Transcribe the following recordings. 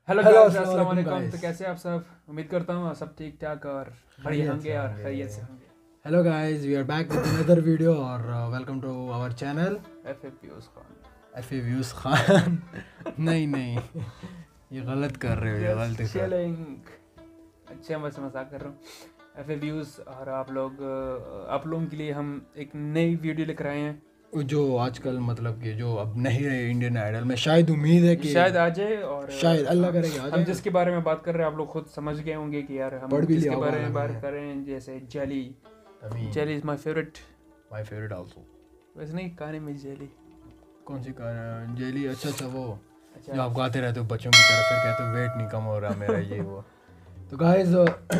Hello guys, अस्सलाम वालेकुम। तो कैसे आप सब? उम्मीद करता हूँ सब ठीक ठाक और बढ़िया होंगे और खैरियत से होंगे। Hello guys, we are back with another video और welcome to our channel FA views Khan. FA views Khan. नहीं ये गलत कर रहे हो, ये गलत कर चैलेंज। अच्छे, मैं बस मजाक कर रहा हूँ। एफए व्यूज और आप लोगों के लिए हम एक नई वीडियो लेकर आए हैं जो आजकल मतलब कि जो अब नहीं रहे इंडियन आइडल में। शायद उम्मीद है कि शायद आ जाए और शायद अल्लाह करे कि आ जाए। हम जिसके बारे में बात कर रहे हैं आप लोग खुद समझ गए होंगे कि यार हम जिसके बारे में बात कर रहे हैं, जैसे jelly. Jelly is my favourite also. वैसे नहीं, कहानी में जेली। कौन सी कहानी? जेली? अच्छा वो जो आप गाते रहते हो बच्चों की तरफ, फिर कहते हो वेट नहीं कम हो रहा मेरा, ये वो। तो गाइस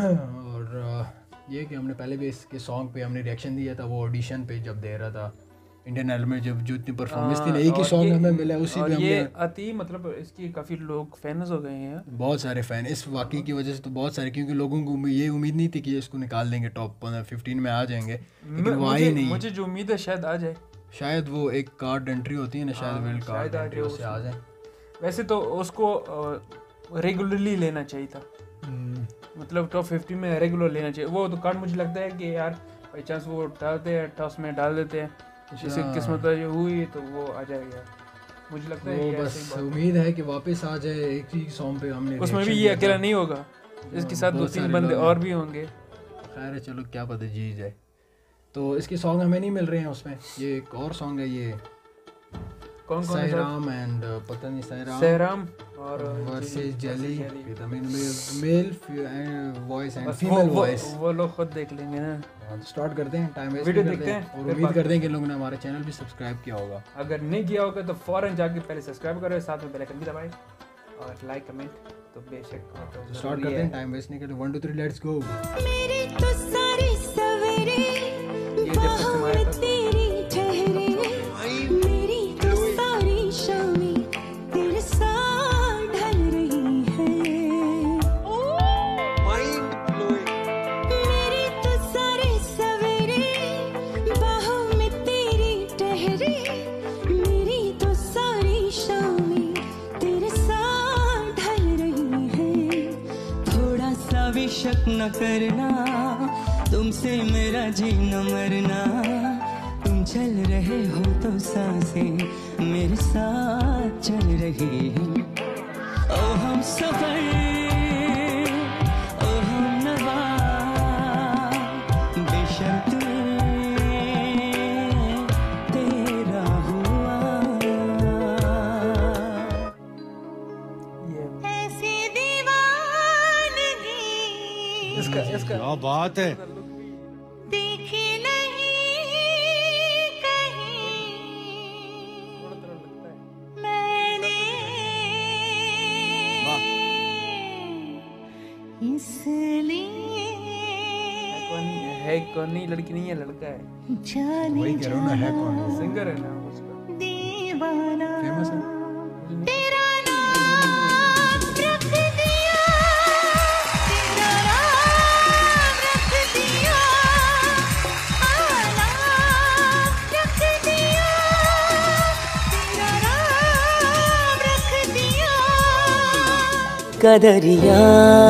और ये कि हमने पहले भी इसके सॉन्ग पे हमने रिएक्शन दिया था, वो ऑडिशन पे जब दे रहा था इंडियन आइडल में, जब जो इतनी परफॉर्मेंस थी ना, एक ही सॉन्ग हमें मिला, उसी पे हमने अति मतलब इसकी काफ़ी लोग फैन्स हो गए हैं, बहुत सारे फैन इस वाकई की वजह से। तो बहुत सारे, क्योंकि लोगों को ये उम्मीद नहीं थी कि इसको निकाल देंगे टॉप 15 में आ जाएंगे, लेकिन वो आए नहीं। मुझे जो उम्मीद है शायद आ जाए, शायद वो एक कार्ड एंट्री होती है ना, शायद वर्ल्ड कार्ड एंट्री, उससे आ जाए। वैसे तो उसको रेगुलरली लेना चाहिए था, मतलब टॉप 50 में रेगुलर लेना चाहिए। वो तो कार्ड मुझे लगता है कि यार बाई चांस वो डालते हैं, टॉस में डाल देते हैं, जिससे किस्मत हुई तो वो आ जाएगा। मुझे लगता है वो बस उम्मीद है कि वापस आ जाए। एक ही सॉन्ग पे हमने उसमें भी ये अकेला नहीं होगा, इसके साथ 2-3 बंदे और भी होंगे। खैर है, चलो क्या पता जी जाए। तो इसके सॉन्ग हमें नहीं मिल रहे हैं उसमें। ये एक और सॉन्ग है, ये कौन सायराम एंड पता नहीं सायराम और versus jelly, male voice and female voice. वो लोग खुद देख लेंगे ना। तो स्टार्ट करते हैं, टाइम वेस्ट वीडियो देखते हैं और उम्मीद करते हैं कि लोगों ने हमारे चैनल भी सब्सक्राइब किया होगा। अगर नहीं किया होगा तो फौरन जाके पहले सब्सक्राइब करो, साथ में बेल आइकन भी दबाएं और लाइक कमेंट तो बेशक। तो स्टार्ट करते हैं, टाइम वेस्ट नहीं करते। 1 2 3 लेट्स गो। मेरे तो सारे सवेरे ये जब तक तुम्हारे तेरी ठहरे, मेरी तो सारी शामें तेरे साथ ढल रही है। मेरे तो सारे सवेरे बाहों में तेरी ठहरे, मेरी तो सारी शामें तेरे साथ ढल रही है। थोड़ा सा भी शक न करना, तुमसे मेरा जीना मरना, तुम चल रहे हो तो सांसें मेरे साथ चल रही हैं। ओ हम सफर, ओ हम नवा, बेशर्त तेरा हुआ। ऐसी दीवानगी इसका क्या बात है। देखी नहीं कहीं मैंने, इसलिए है कौन? नहीं, लड़की नहीं है, लड़का है। जाने वही कह रहा हूं ना, है कौन? सिंगर है ना उसका, दीवाना फेमस है। तेरा नाम रख दिया, तेरा नाम रख दिया, नाम रख दिया, तेरा नाम रख दिया। कदरिया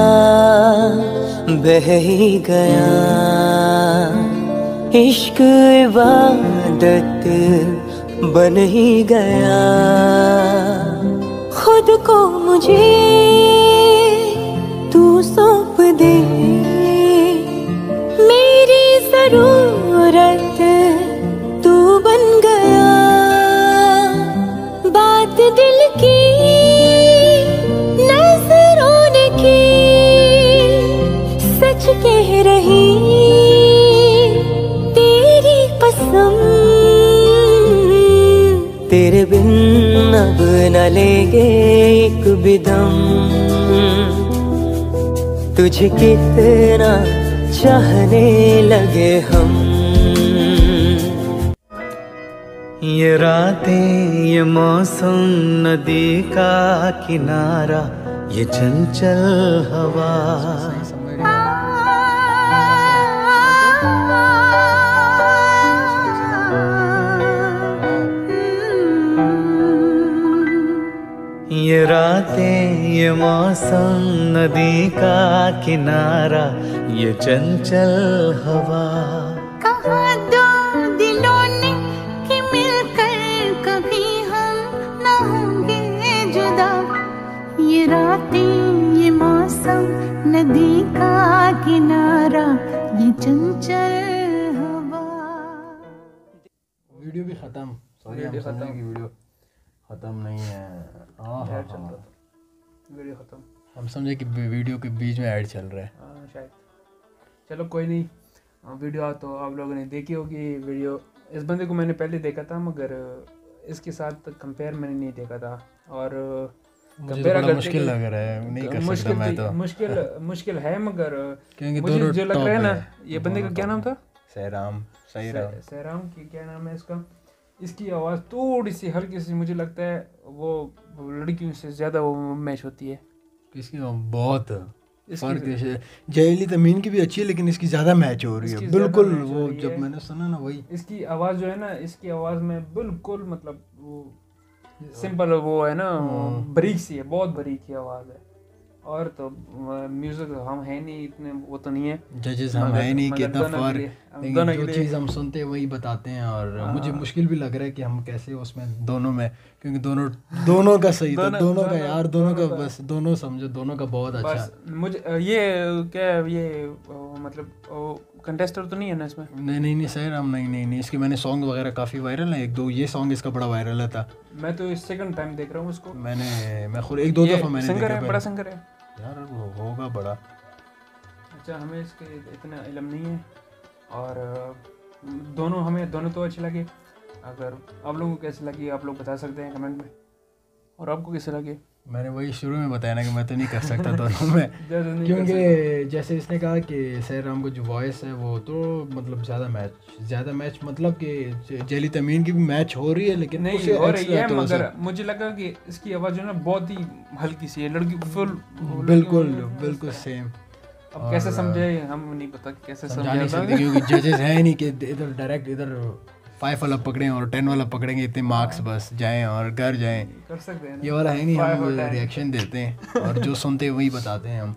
बह ही गया, इश्क इबादत बन ही गया। खुद को मुझे तू सौंप दे, मेरी जरूरत तू बन गया। बात दिल की नजरों ने की, सच कह रही तेरी कसम। तेरे बिन अब न लेंगे एक भी दम, तुझे कितना चाहने लगे हम। ये रातें, ये मौसम, नदी का किनारा, ये चंचल हवा, ये रातें, ये ये मौसम, नदी का किनारा, ये चंचल हवा। कहा दो दिलों ने कि मिलकर कभी हम न होंगे जुदा। ये रातें, ये मौसम, नदी का किनारा, ये चंचल हवा। वीडियो भी ख़त्म, सॉरी हम समझे कि वीडियो ख़त्म नहीं है। हाँ वीडियो ख़त्म, हम समझे कि वीडियो के बीच में ऐड चल रहा है। शायद। चलो कोई नहीं, वीडियो तो आप लोगों ने देखी होगी। वीडियो इस बंदे को मैंने पहले देखा था, मगर इसके साथ कंपेयर मैंने नहीं देखा था। और मुझे तो बड़ा मुश्किल लग रहा है, नहीं कर सकता मैं तो। मुश्किल है, मगर क्योंकि मुझे जो लग रहा है ना, ये बंदे का क्या नाम था? सैराम की क्या नाम है इसका? इसकी आवाज़ थोड़ी सी हल्की सी, मुझे लगता है वो लड़कियों से ज़्यादा वो मैच होती है। किसकी? बहुत फर्क है। जयली तमीन की भी अच्छी है, लेकिन इसकी ज़्यादा मैच हो रही है। बिल्कुल वो जब मैंने सुना ना, वही इसकी आवाज़ जो है ना, इसकी आवाज़ में बिल्कुल मतलब वो सिंपल वो है ना, बारीक सी है, बहुत बारीक की आवाज़ है। और तो म्यूजिक हम है नहीं इतने, वो तो नहीं है, जजेस हम है नहीं कि इतना फर्क, लेकिन जो चीज़ हम सुनते हैं वही बताते हैं। और मुझे मुश्किल भी लग रहा है कि हम कैसे उसमें दोनों में, क्योंकि दोनों का सही था, दोनों का यार, दोनों का बस, दोनों समझो, दोनों का बहुत अच्छा। मुझे ये क्या ये मतलब कंटेस्टर तो नहीं है ना इसमें? नहीं सही राम, नहीं इसके मैंने सॉन्ग वगैरह काफ़ी वायरल है, 1-2 ये सॉन्ग इसका बड़ा वायरल है था। मैं तो इस सेकंड टाइम देख रहा हूँ इसको। मैं खुद 1-2 दफ़ा मैंने सिंगर देखा। है, बड़ा सिंगर है यार, वो होगा बड़ा। अच्छा, हमें इसके इतना इल्म नहीं है। और हमें दोनों तो अच्छे लगे। अगर आप लोगों को कैसे लगी, आप लोग बता सकते हैं कमेंट में। और आपको कैसे लगे? मैंने वही शुरू में बताया ना कि मैं तो नहीं कर सकता दोनों में, क्योंकि जैसे इसने कहा कि सैराम को जो वॉइस है वो तो मतलब ज़्यादा मैच मतलब कि जेली तमीन की भी मैच हो रही है, लेकिन नहीं हो रही है, मगर मुझे लगा कि इसकी आवाज़ जो है ना बहुत ही हल्की सी है, लड़की फुल बिल्कुल सेम। अब कैसे समझे हम नहीं पता, कैसे समझा नहीं सकते, क्योंकि जजेस है नहीं कि इधर डायरेक्ट इधर 5 वाला पकड़ें और 10 वाला पकड़ेंगे, इतने मार्क्स बस जाएं और घर जाएं, कर सकते हैं। ये वाला है नहीं, हम रिएक्शन देते हैं और जो सुनते हैं वही बताते हैं हम।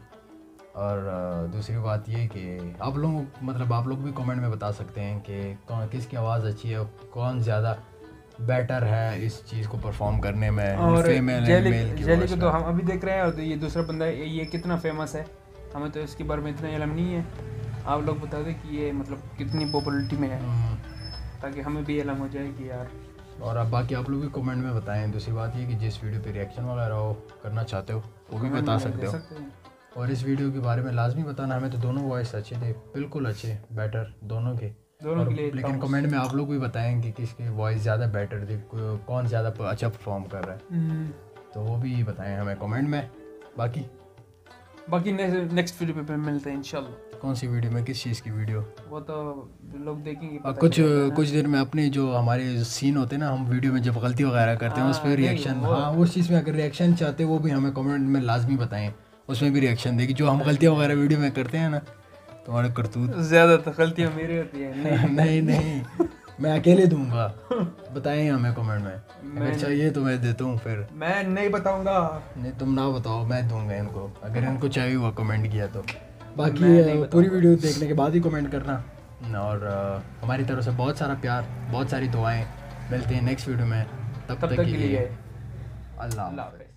और दूसरी बात ये कि आप लोग भी कमेंट में बता सकते हैं कि किसकी आवाज़ अच्छी है, कौन ज़्यादा बेटर है इस चीज़ को परफॉर्म करने में, फीमेल एंड मेल की। जेली को तो हम अभी देख रहे हैं, और ये दूसरा बंदा ये कितना फेमस है, हमें तो इसके बारे में इतना इल्म नहीं है। आप लोग बता दें कि ये मतलब कितनी पॉपुलरिटी में है, ताकि हमें भी इल्म हो जाए कि यार। और अब बाकी आप लोग भी कमेंट में बताएं। दूसरी बात ये कि जिस वीडियो पे रिएक्शन वगैरह हो करना चाहते हो वो भी बता सकते हो। और इस वीडियो के बारे में लाजमी बताना, हमें तो दोनों वॉइस अच्छे थे, बिल्कुल अच्छे, बेटर दोनों के लिए। लेकिन कमेंट में आप लोग भी बताएं कि किसकी वॉइस ज़्यादा बेटर थी, कौन ज़्यादा अच्छा परफॉर्म कर रहा है, तो वो भी बताएं हमें कमेंट में। बाकी नेक्स्ट वीडियो पे मिलते हैं इंशाल्लाह। कौन सी वीडियो में, किस चीज़ की वीडियो, वो तो लोग देखेंगे। कुछ देर में अपने जो हमारे सीन होते हैं ना, हम वीडियो में जब गलती वगैरह करते हैं उस पर रिएक्शन, हाँ उस चीज़ में अगर रिएक्शन चाहते हैं वो भी हमें कमेंट में लाजमी बताएं, उसमें भी रिएक्शन देगी। जो हम गलतियाँ वगैरह वीडियो में करते हैं ना, तुम्हारे करतूत ज़्यादा तो गलतियाँ मेरी होती है। नहीं मैं अकेले दूंगा, बताएं हमें कमेंट में, अगर चाहिए तो मैं देता हूँ, फिर मैं नहीं बताऊंगा। नहीं, तुम ना बताओ, मैं दूंगा इनको, अगर इनको चाहिए हुआ कमेंट किया तो। बाकी पूरी वीडियो देखने के बाद ही कमेंट करना। और हमारी तरफ से बहुत सारा प्यार, बहुत सारी दुआएं। मिलते हैं नेक्स्ट वीडियो में, तब तक के लिए अल्लाह हाफ़िज़।